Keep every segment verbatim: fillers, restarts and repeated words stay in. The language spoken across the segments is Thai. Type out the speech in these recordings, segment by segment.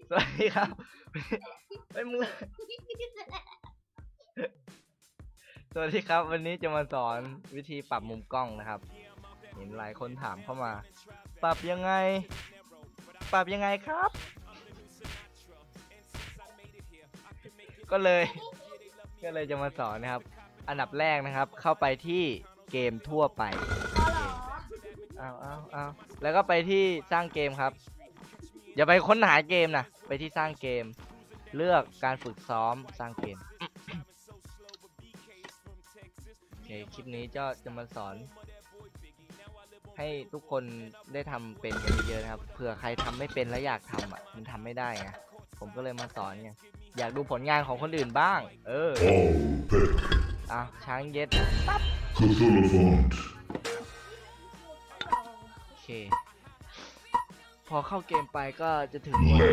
สวัสดีครับไอ้มึงสวัสดีครับวันนี้จะมาสอนวิธีปรับมุมกล้องนะครับเห็นหลายคนถามเข้ามาปรับยังไงปรับยังไงครับ ก็เลยก็เลยจะมาสอนนะครับอันดับแรกนะครับเข้าไปที่เกมทั่วไปเอาเอาเอาแล้วก็ไปที่สร้างเกมครับอย่าไปค้นหาเกมนะไปที่สร้างเกมเลือกการฝึกซ้อมสร้างเกม โอเคคลิปนี้ก็จะมาสอนให้ทุกคนได้ทำเป็นกันเยอะๆนะครับเผื่อใครทำไม่เป็นแล้วอยากทำอ่ะมันทำไม่ได้ไงผมก็เลยมาสอนไงอยากดูผลงานของคนอื่นบ้างเอออ้าวช้างเย็ดปั๊บโอเคพอเข้าเกมไปก็จะถึงวันเลย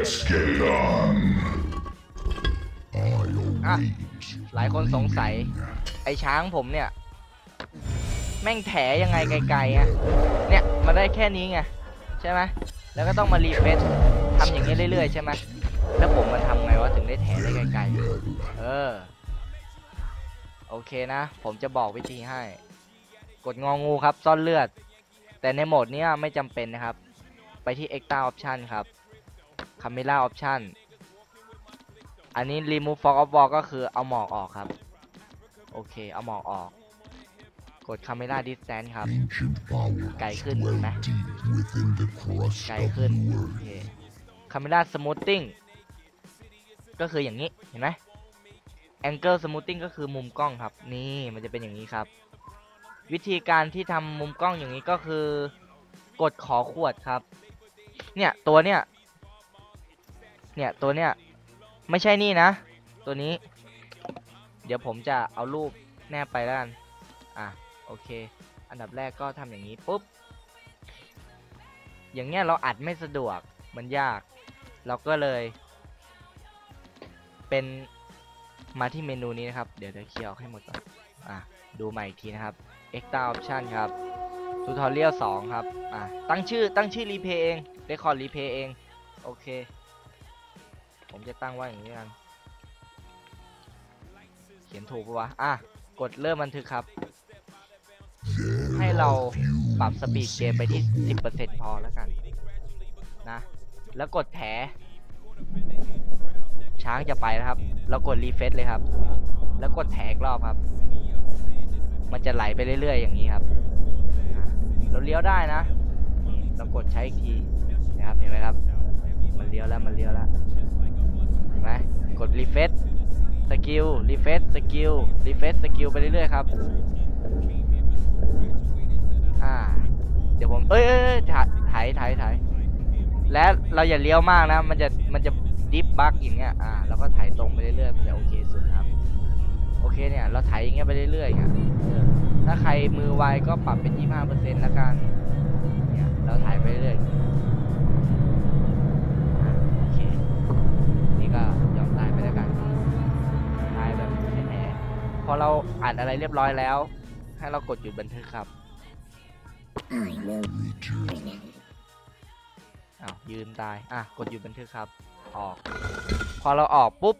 อ่ะหลายคนสงสัยไอ้ช้างผมเนี่ยแม่งแถยังไงไกลๆอ่ะเนี่ยมาได้แค่นี้ไงใช่ไหมแล้วก็ต้องมารีเฟซทำอย่างนี้เรื่อยๆใช่ไหมแล้วผมมันทำไงวะถึงได้แถได้ไกลๆเออโอเคนะผมจะบอกวิธีให้กดงองูครับซ่อนเลือดแต่ในโหมดนี้ไม่จำเป็นนะครับไปที่ Extra Option ครับ Camera Option อันนี้ Remove Fog of War ก็คือเอาหมอกออกครับโอเคเอาหมอกออกกด Camera Distance ครับไกลขึ้นเห็นไหมไกลขึ้นโอเค Camera Smoothing ก็คืออย่างนี้เห็นไหม Angle Smoothing ก็คือมุมกล้องครับนี่มันจะเป็นอย่างนี้ครับวิธีการที่ทำมุมกล้องอย่างนี้ก็คือกดขอขวดครับเนี่ยตัวเนี้ยเนี่ยตัวเนี้ยไม่ใช่นี่นะตัวนี้เดี๋ยวผมจะเอารูปแนบไปแล้วกันอ่ะโอเคอันดับแรกก็ทำอย่างนี้ปุ๊บอย่างเงี้ยเราอัดไม่สะดวกมันยากเราก็เลยเป็นมาที่เมนูนี้นะครับเดี๋ยวจะเคลียร์ให้หมดก่อนอ่ะดูใหม่อีกทีนะครับ Extra Option ครับ Tutorial สองครับอ่ะตั้งชื่อตั้งชื่อรีเพย์เอง Record Replay เองโอเคผมจะตั้งว่าอย่างนี้กันเขียนถูกปะวะอ่ะกดเริ่มบันทึกครับให้เราปรับสปีดเกมไปที่ สิบเปอร์เซ็นต์ พอแล้วกันนะแล้วกดแถช้างจะไปนะครับเรากดรีเฟซเลยครับแล้วกดแถอีกรอบครับมันจะไหลไปเรื่อยๆอย่างนี้ครับเราเลี้ยวได้นะเรากดใช้อีกทีนะครับเห็นไหมครับมันเลี้ยวแล้วมันเลี้ยวแล้วเห็นไหมกดรีเฟซสกิลรีเฟซสกิลรีเฟซสกิลไปเรื่อยๆครับอ่าเดี๋ยวผมเอ้ยเอ้ยถ่ายถ่ายถ่ายถ่ายและเราอย่าเลี้ยวมากนะมันจะมันจะดิฟบั๊กอย่างเงี้ยอ่าเราก็ถ่ายตรงไปเรื่อยๆมันจะโอเคสุดครับโอเคเนี่ยเราถ่ายอย่างเงี้ยไปเรื่อยๆเนี่ยถ้าใครมือไวก็ปรับเป็น ยี่สิบห้าเปอร์เซ็นต์ ละกันเนี่ยเราถ่ายไปเรื่อยโอเคนี่ก็ยอมตายไปแล้วกันถ่ายแบบแท้ๆพอเราอ่านอะไรเรียบร้อยแล้วให้เรากดหยุดบันทึกครับอ้าวยืนตายอ่ะกดหยุดบันทึกครับออกพอเราออกปุ๊บ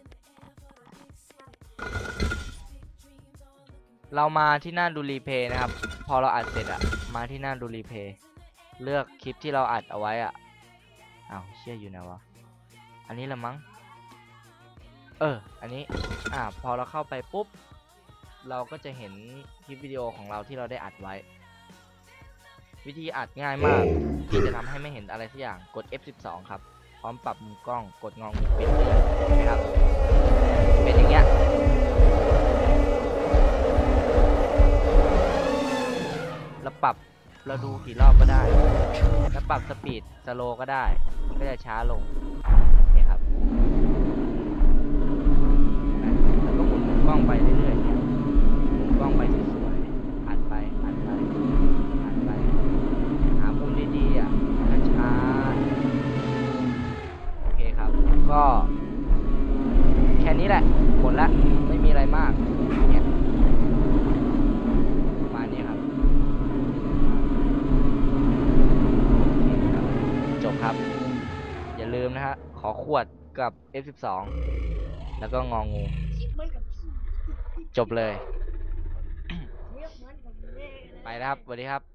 เรามาที่หน้าดูรีเพย์นะครับพอเราอัดเสร็จอะมาที่หน้าดูรีเพย์เลือกคลิปที่เราอัดเอาไว้อะอ้าวเชี่ยอยู่ไหนวะอันนี้ละมั้งเอออันนี้อ่าพอเราเข้าไปปุ๊บเราก็จะเห็นคลิปวิดีโอของเราที่เราได้อัดไว้วิธีอัดง่ายมากที่จะทำให้ไม่เห็นอะไรสักอย่างกด เอฟ สิบสอง ครับพร้อมปรับมุมกล้องกดงองูปิดเลยเห็นไหมครับเป็นอย่างเงี้ยเราปรับเราดูกี่รอบก็ได้แล้วปรับสปีดสโลก็ได้ก็จะช้าลงนี่ครับแล้วก็หมุนมุมกล้องไปเรื่อยๆเนี่ยหมุนกล้องไปสวยๆอัดไปอัดไปอัดไปหามุมดีๆอ่ะช้าๆโอเคครับก็แค่นี้แหละหมดละไม่มีอะไรมากเนี่ยประมาณนี้ครับจบครับอย่าลืมนะฮะขอขวดกับ เอฟ สิบสอง แล้วก็งองูคลิปเหมือนกับพี่จบเลยเรียกเหมือนกับแม่เลยไปแล้วครับสวัสดีครับ